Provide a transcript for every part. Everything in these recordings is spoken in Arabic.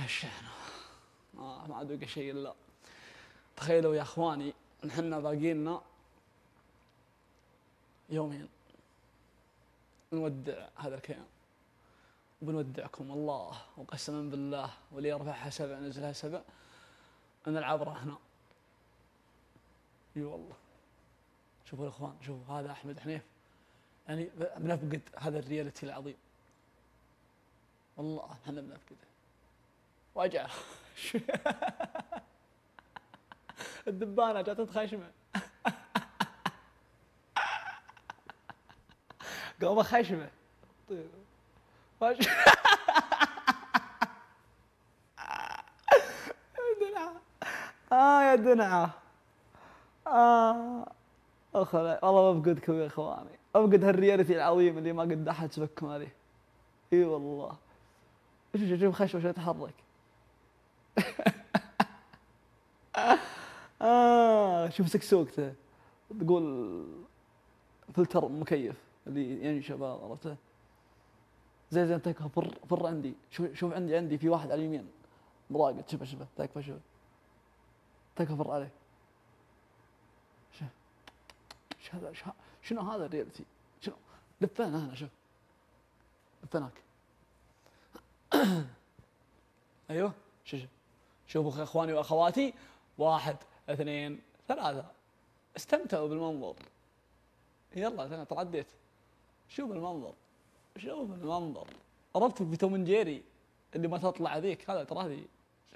هالشحن. ما عاد بقى شيء إلا تخيلوا يا إخواني إن حنا باقي لنا يومين نودع هذا الكيان، وبنودعكم الله وقسما بالله واللي يرفعها 7 نزلها 7 نلعب هنا. اي والله. شوفوا يا اخوان، شوفوا هذا احمد حنيف، يعني بنفقد هذا الرياليتي العظيم والله، احنا بنفقده وجع. الدبانه جات خشمه. قومه خشمه. طيب يا دنعه. والله بفقدكم يا اخواني، افقد هالرياليتي العظيم اللي ما قد احد سبككم عليه. اي والله. شوف خشوه شو يتحرك. شوف سكسوكته تقول فلتر مكيف اللي ينشب، عرفته؟ زي انت فر عندي. شوف عندي في واحد على اليمين مراقد. شوفه تكفى. شوف تكفى فر عليه. شنو هذا الريالتي؟ شنو لفينا هنا؟ شوف لفيناك. ايوه شوفوا اخواني واخواتي، 1 2 3 استمتعوا بالمنظر. يلا انا ترديت. شوف المنظر. قربت بتوم من جيري اللي ما تطلع ذيك، هذا ترى هذه.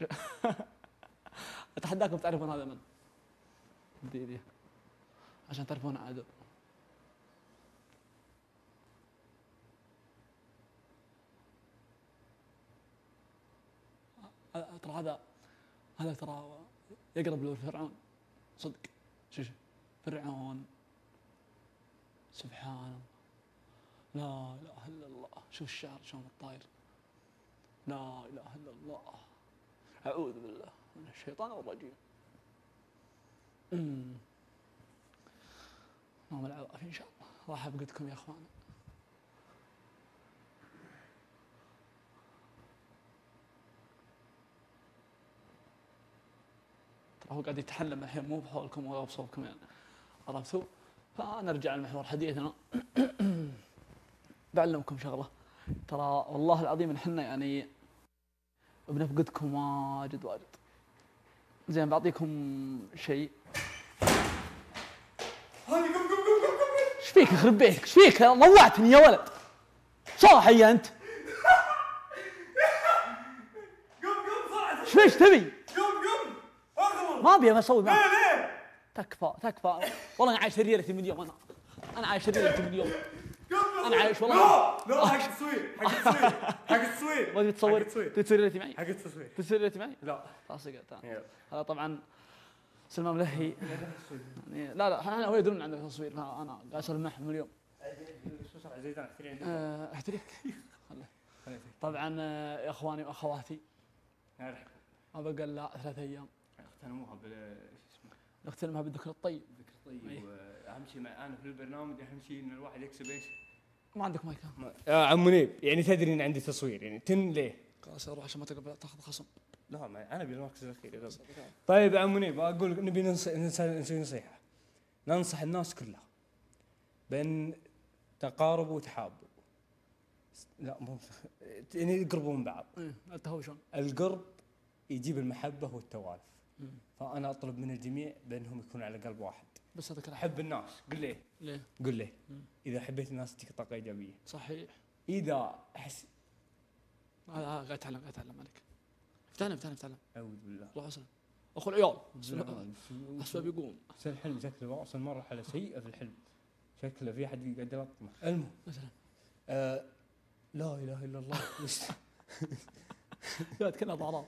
اتحداكم تعرفون هذا من دي عشان تعرفون عدو. ترى هذا ترى يقرب له فرعون صدق. شوف فرعون سبحان الله، لا اله الا الله. شوف الشعر شلون الطاير. لا اله الا الله. اعوذ بالله من الشيطان الرجيم. اللهم العافيه ان شاء الله. راح افقدكم يا اخوان. ترى هو قاعد يتحلم الحين مو بحولكم ولا بصوبكم يعني، عرفتوا؟ فنرجع لمحور حديثنا. بعلمكم شغله، ترى والله العظيم ان احنا يعني بنفقدكم واجد. زين بعطيكم شيء. ايش فيك يخرب بيتك؟ ايش فيك؟ ضوعتني يا ولد. صاحي انت؟ قم ايش فيك تبي؟ قم ما ابي اسوي معك. ليه؟ تكفى والله. انا عايش ريالتي من يوم. انا عايش ريالتي من يوم. انا عايش والله. لا حق التصوير ما تبي تصور؟ تصير ريالتي معي؟ حق التصوير تصير ريالتي معي؟ لا خلاص اقعد. هذا طبعا سلمان ملهي يعني. لا احنا هو يدرون عندنا تصوير، فانا قاعد اسولف معهم اليوم. احتريك. طبعا يا اخواني واخواتي، ما بقى الا 3 ايام اغتنموها نختمها بالذكر الطيب. واهم شيء انا في البرنامج اهم شيء ان الواحد يكسب ايش؟ ما عندك مايك؟ يا عم منيب يعني تدري ان عندي تصوير يعني ليه؟ خلاص اروح عشان ما تقبل تاخذ خصم. لا ما انا بالمركز الاخير. طيب يا عم منيب اقول نبي نسوي نصيحه. ننصح الناس كلها بان تقاربوا وتحابوا. لا مو يعني يقربوا من بعض. التهاوشون. القرب يجيب المحبه والتوالف. فانا اطلب من الجميع بانهم يكونوا على قلب واحد. بس هذا كلام. حب الناس. قل ليه؟ اذا حبيت الناس تجيك طاقه ايجابيه. صحيح. اذا احس قاعد اتعلم عليك. افتعلم. اعوذ بالله. روح اسلم اخو العيال. اسباب يقوم. الحلم شكله واصل مرحله سيئه في الحلم. شكله في احد قاعد يلطمه. المهم مثلا لا اله الا الله. لا كنا ضعراط.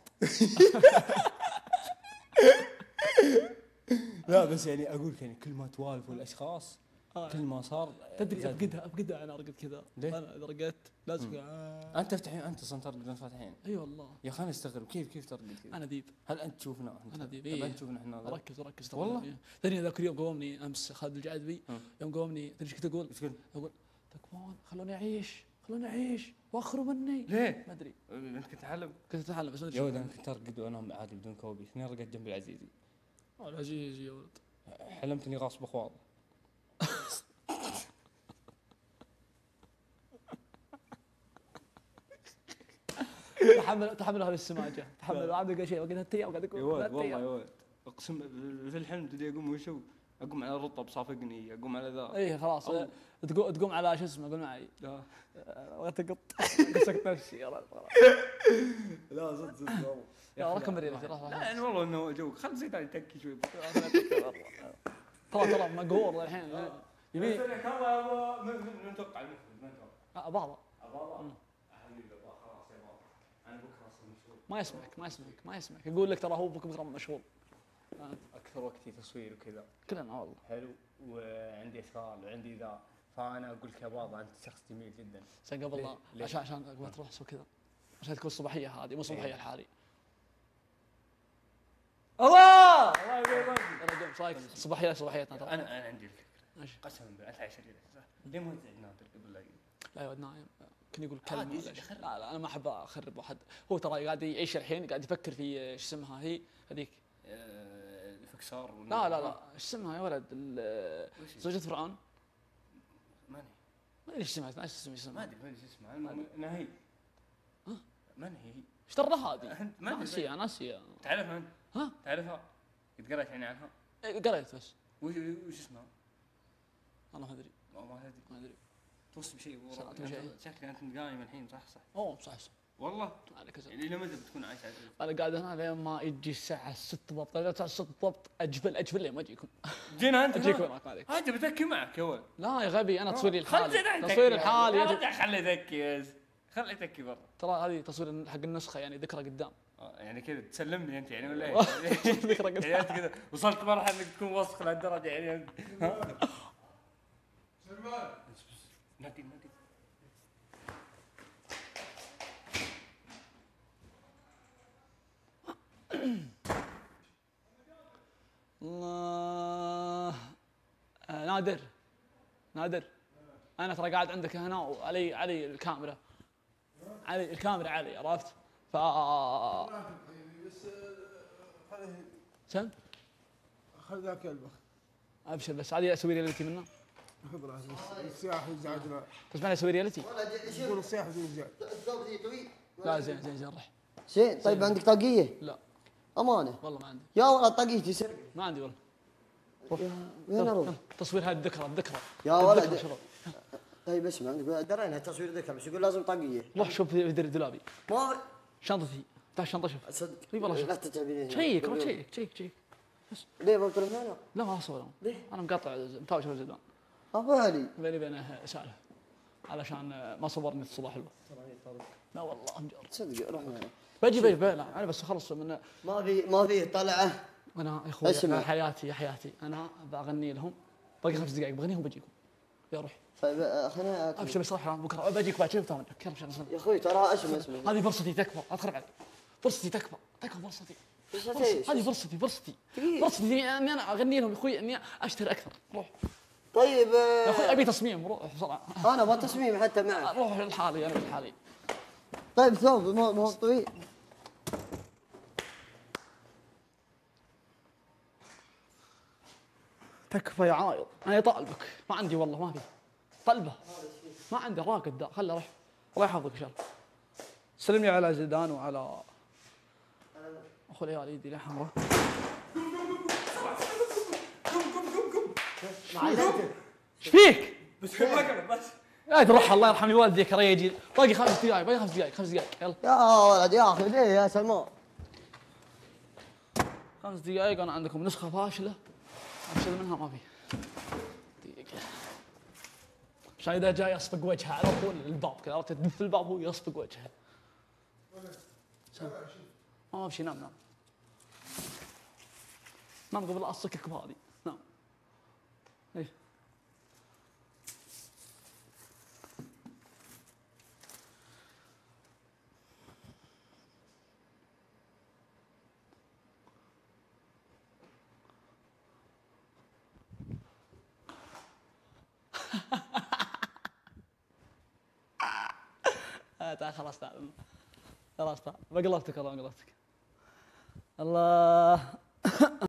لا بس يعني اقول يعني كل ما توالفوا الاشخاص كل ما صار تدري افقدها انا ارقد كذا. انا اذا رقدت لازم انت تفتحين انت اصلا ترقد وانت فاتحين. اي والله يا اخي انا استغرب كيف ترقد كذا. انا ذيب. هل انت تشوفنا؟ انا ذيب. انت تشوفنا احنا ركز والله. تدري ذاك اليوم قومني امس خالد الجعذبي يوم قومني تدري ايش كنت اقول؟ تكفون خلوني اعيش خلوني اعيش واخروا مني. ليه؟ ما ادري، انت كنت تعلم؟ كنت اتعلم بس ما ادري يا ولد انا كنت ارقد وانام عادي بدون كوابيس، اثنين رقدت جنب العزيزي. العزيز يا ولد. حلمت اني غاصب اخوان. تحمل هذه السماجه، تحمل عاد قال شيء وقعدت 3 ايام وقاعد يا اقول ولد 3 والله يا ايام. ولد اقسم في الحلم تدري اقوم وشو؟ اقوم على رطب صافقني، اقوم على ذا. اي خلاص تقوم على شو اسمه، قول معي. لا وتقط قصقت نفسي يا رجل خلاص. لا صدق والله. يا ركب مريض لا يعني والله انه جو، خل زيد يتكي شوي. ترى مقهور الحين يبي. والله من توقع المخرج من توقع؟ اباضه اباضه. حبيبي خلاص يا بابا انا بكره اصلا مشغول. ما يسمعك يقول لك ترى هو بكره مشغول. اكثر وقتي تصوير وكذا. كلنا والله. حلو، وعندي اشغال وعندي ذا، فانا اقول لك يا بابا انت شخص جميل جدا. عشان قبل لا عشان قبل تروح تسوي كذا، عشان تكون الصباحيه هذه مو صباحيه الحالي. الله يبارك فيك. رايك صباحيتنا ترى. انا عندي الفكره. ماشي. قسما بالله انت عايش ليه ما تزعج نادر قبل لا يجي؟ لا يا ولد نايم، كان يقول كلمه ولا شيء. لا انا ما احب اخرب واحد. هو ترى قاعد يعيش الحين، قاعد يفكر في ايش اسمها هي هذيك. الفكسار. لا ايش اسمها يا ولد، زوجة فرعون. ماني ما ادري ايش اسمها، ما ادري ايش اسمها. المهم انها هي. من هي؟ ايش درى هذه؟ ما ناسيها. تعرفها انت؟ ها؟ تعرفها؟ قد قريت يعني عنها؟ قريت بس. وش اسمها؟ والله ما ادري. ما ادري. توصي بشيء شكلك انت قايم الحين صح؟ اوه صح. والله عليك زين. يعني الى متى بتكون عايش على انا قاعد هنا لين ما يجي الساعه 6 بالضبط. اذا الساعه 6 بالضبط اجبل لين ما اجيكم. جينا انت اجيكم هناك ما عليك. انت بتكي معك يا ولد. لا يا غبي انا تصويري الحالي. تصوير الحالي يا رجع خليه يذكي خليه يتكي برا. ترى هذه تصوير حق النسخه يعني ذكرى قدام. يعني كذا تسلمني انت يعني ولا ايه؟ ذكرى قدام. يعني انت كذا وصلت مرحله انك تكون وسخ لهالدرجه يعني. سلمان نادي الله. نادر انا ترى قاعد عندك هنا وعلي الكاميرا. علي الكاميرا علي، عرفت؟ ف سم خذ ذاك البخ. ابشر بس هذه اسوي ريالتي منه. خذ راس السياح يزعجنا. تسمعني اسوي ريالتي؟ يقول السياح يزعج. لا زين رح. زين طيب عندك طاقية؟ لا امانة والله ما عندي. يا ولد طاقيتي سرقة. ما عندي والله. وين اروح؟ تصوير هذه الذكرى. يا ولد طيب اسمع درينا تصوير ذكرى بس يقول لازم طاقية. روح شوف في دولابي. ما شنطتي تحت الشنطه شوف. صدق اي والله شوف. لا تتعبين. شيك. ليه ما بتروح معنا؟ لا ما اصور. ليه؟ انا مقاطع متاوش الزبدان. ابالي بيني وبينه سالفه علشان ما صورني الصباح حلوه. لا والله مجرد. صدق روح معنا. بجي لا انا بس اخلص من. ما في طلعه. انا يا اخوي حياتي انا بغني لهم باقي 5 دقائق بغنيهم بجيكم. يا روحي. طيب خلينا ابشر بس راح بكره بجيك بعد شوي تمام. يا اخوي ترى اسمع هذه فرصتي تكبر. ادخل علي فرصتي تكبر فرصتي. هذه فرصتي اني انا اغني لهم يا اخوي، اني اشتري اكثر. روح. طيب يا اخوي ابي تصميم. روح بسرعه. انا ابغى تصميم حتى معك. روح لحالي انا لحالي. طيب ثوب ما هو طويل. تكفى يا عايض، انا طالبك ما عندي والله ما في طلبه، ما عندي راقد ذا. خله روح الله يحفظك ان شاء الله. سلم لي على زيدان وعلى اخو العيال يدي لي حمراء. ايش فيك؟ بس بس لا تروح الله يرحم والديك يا يجي باقي 5 دقائق باقي 5 دقائق يلا. يا ولد يا اخي ليه يا سلمان؟ 5 دقائق انا عندكم نسخه فاشله ابشر منها ما في. دقيقه عشان اذا جاي يصفق وجهه على طول الباب كذا، عرفت تدف الباب هو يصفق وجهه. ما في شيء. نام قبل لا اصكك بهذه. نام. ايه تعال خلاص تعال خلاص تعال بقلبتك والله بقلبتك الله